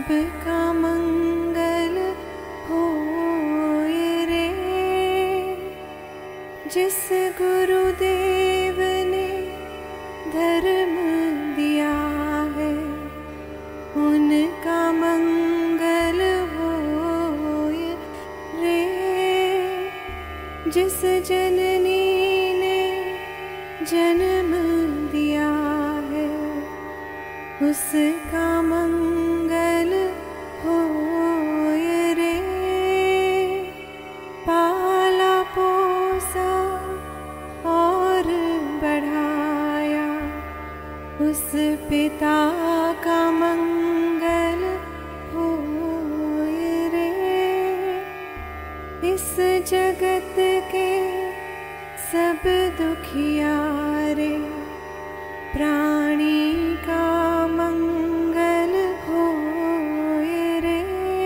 सबका मंगल होए रे। जिस गुरुदेव ने धर्म दिया है उनका मंगल होए रे। जिस जननी ने जन्म दिया है उसका मंगल होए रे। पाला पोसा और बढ़ाया उस पिता का मंगल होए रे। इस जगत के सब दुखियारे प्राणी का मंगल होए रे।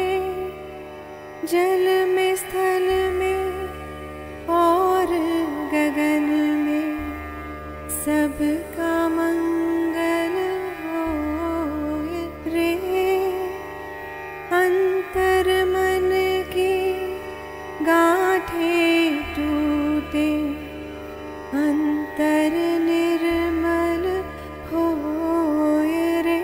जल में स्थल में और गगन में सबका मंगल होए रे। अंतर मन की गांठें टूटे अंतर निर्मल होए रे।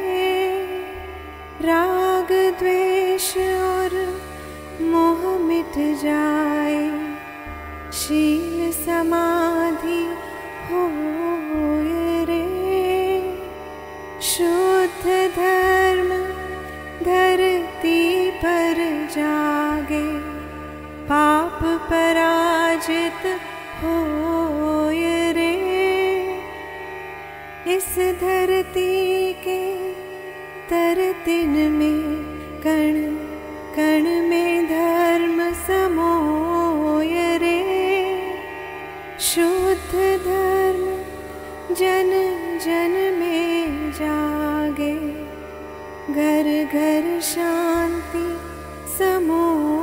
राग द्वेष और मोह मिट जाए शील समाधि होए रे। शुद्ध धर्म धरती पर जागे पाप पराजित होए रे। इस धरती के तरतिन में कण कण में धर्म समोए रे। शुद्ध धर्म जन जन में जागे घर घर शांति समोए